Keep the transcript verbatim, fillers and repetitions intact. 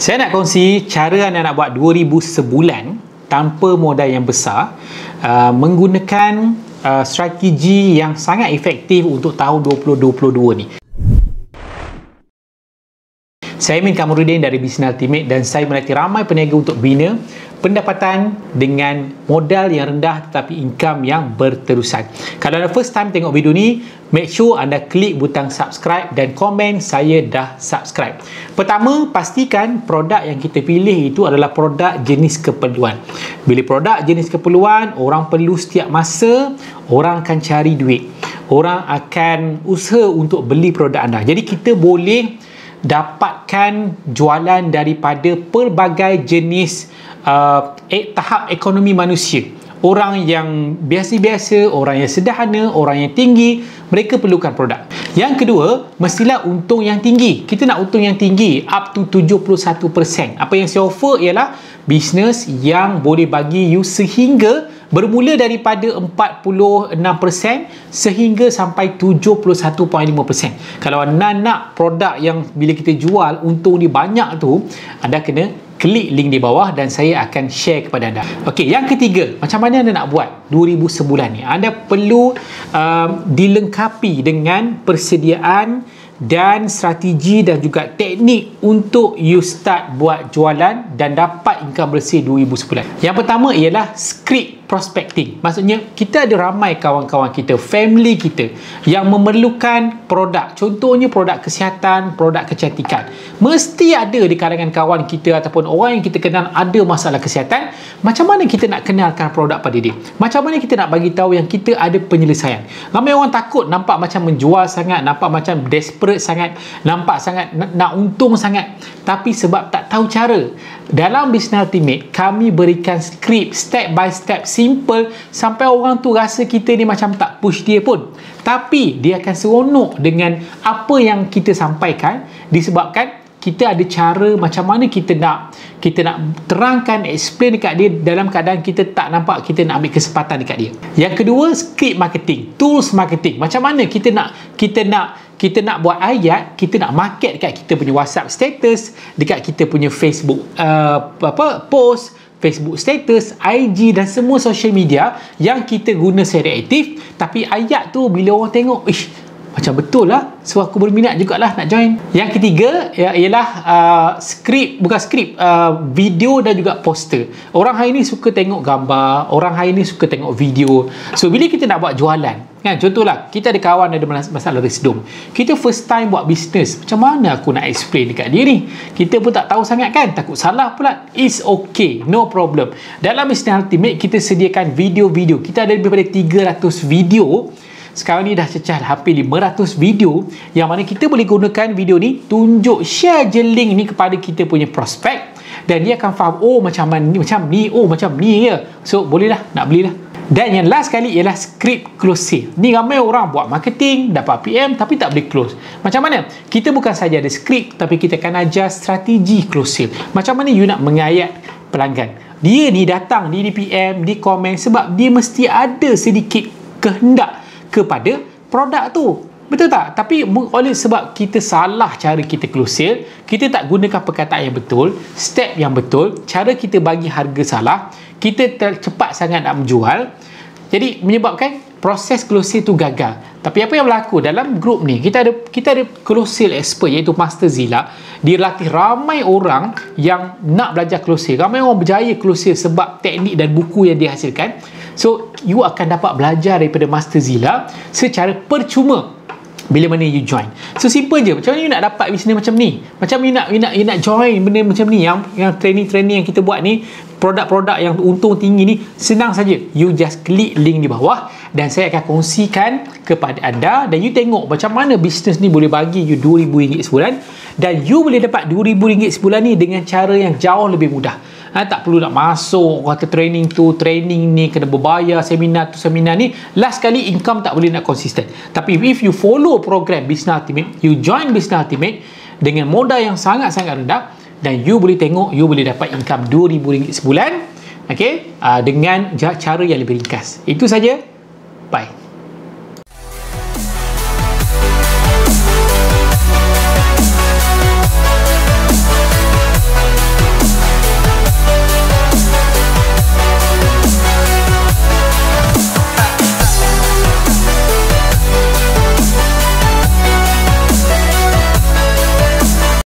Saya nak kongsi cara anda nak buat dua ribu sebulan tanpa modal yang besar, uh, menggunakan uh, strategi yang sangat efektif untuk tahun dua ribu dua puluh dua ni. Saya Min Kamarudin dari Business Ultimate dan saya melatih ramai peniaga untuk bina pendapatan dengan modal yang rendah tetapi income yang berterusan. Kalau anda first time tengok video ni, make sure anda klik butang subscribe dan komen saya dah subscribe. Pertama, pastikan produk yang kita pilih itu adalah produk jenis keperluan. Bila produk jenis keperluan, orang perlu setiap masa, orang akan cari duit. Orang akan usaha untuk beli produk anda. Jadi kita boleh dapatkan jualan daripada pelbagai jenis uh, eh, tahap ekonomi manusia. Orang yang biasa-biasa, orang yang sederhana, orang yang tinggi, mereka perlukan produk. Yang kedua, mestilah untung yang tinggi. Kita nak untung yang tinggi, up to tujuh puluh satu peratus. Apa yang saya offer ialah bisnes yang boleh bagi you sehingga bermula daripada empat puluh enam peratus sehingga sampai tujuh puluh satu perpuluhan lima peratus. Kalau anda nak produk yang bila kita jual untung dia banyak tu, anda kena klik link di bawah dan saya akan share kepada anda. Okey, yang ketiga, macam mana anda nak buat dua ribu sebulan ni? Anda perlu um, dilengkapi dengan persediaan dan strategi dan juga teknik untuk you start buat jualan dan dapat income bersih dua ribu sebulan. Yang pertama ialah script prospecting. Maksudnya kita ada ramai kawan-kawan kita, family kita yang memerlukan produk. Contohnya produk kesihatan, produk kecantikan. Mesti ada di kalangan kawan kita ataupun orang yang kita kenal ada masalah kesihatan. Macam mana kita nak kenalkan produk pada dia? Macam mana kita nak bagi tahu yang kita ada penyelesaian? Ramai orang takut nampak macam menjual sangat, nampak macam desperate sangat, nampak sangat nak, nak untung sangat, tapi sebab tak tahu cara. Dalam Business Ultimate kami berikan skrip step by step, simple, sampai orang tu rasa kita ni macam tak push dia pun, tapi dia akan seronok dengan apa yang kita sampaikan disebabkan kita ada cara macam mana kita nak kita nak terangkan, explain dekat dia dalam keadaan kita tak nampak kita nak ambil kesempatan dekat dia. Yang kedua, script marketing, tools marketing. Macam mana kita nak kita nak kita nak buat ayat, kita nak market dekat kita punya WhatsApp status, dekat kita punya Facebook uh, apa post, Facebook status, I G dan semua social media yang kita guna secara aktif, tapi ayat tu bila orang tengok, ish, macam betul lah, so aku berminat jugalah nak join. Yang ketiga ialah uh, skrip, bukan skrip, uh, video dan juga poster. Orang hari ni suka tengok gambar, orang hari ni suka tengok video. So bila kita nak buat jualan, kan, contohlah kita ada kawan ada masalah resedum, kita first time buat bisnes, macam mana aku nak explain dekat dia ni? Kita pun tak tahu sangat kan, takut salah pula. It's okay, no problem. Dalam Business Ultimate kita sediakan video-video. Kita ada lebih daripada tiga ratus video. Sekarang ni dah cecah hampir lima ratus video yang mana kita boleh gunakan video ni, tunjuk, share je link ni kepada kita punya prospek dan dia akan faham, oh macam ni, macam ni, oh macam ni ya. So bolehlah nak belilah. Dan yang last kali ialah script close sale. Ni ramai orang buat marketing, dapat P M tapi tak boleh close. Macam mana? Kita bukan saja ada script, tapi kita akan ajar strategi close sale. Macam mana you nak mengayat pelanggan. Dia ni datang, dia di P M, di komen sebab dia mesti ada sedikit kehendak kepada produk tu. Betul tak? Tapi oleh sebab kita salah cara kita close sale, kita tak gunakan perkataan yang betul, step yang betul, cara kita bagi harga salah, kita cepat sangat nak menjual, jadi menyebabkan proses close sale tu gagal. Tapi apa yang berlaku dalam grup ni, kita ada kita ada close sale expert iaitu Master Zila. Dia latih ramai orang yang nak belajar close sale. Ramai orang berjaya close sale sebab teknik dan buku yang dia hasilkan. So you akan dapat belajar daripada Master Zila secara percuma bila mana you join. So simple je. Macam mana you nak dapat bisnes macam ni? Macam you nak you nak you nak join benda macam ni, yang yang training-training yang kita buat ni, produk-produk yang untung tinggi ni, senang saja. You just klik link di bawah dan saya akan kongsikan kepada anda dan you tengok macam mana bisnes ni boleh bagi you dua ribu ringgit sebulan dan you boleh dapat dua ribu ringgit sebulan ni dengan cara yang jauh lebih mudah. Ha, tak perlu nak masuk kata training tu, training ni, kena berbayar, seminar tu, seminar ni. Last kali income tak boleh nak konsisten. Tapi if you follow program Business Ultimate, you join Business Ultimate dengan modal yang sangat-sangat rendah dan you boleh tengok, you boleh dapat income dua ribu ringgit sebulan, okay? Uh, dengan cara yang lebih ringkas. Itu saja. Bye.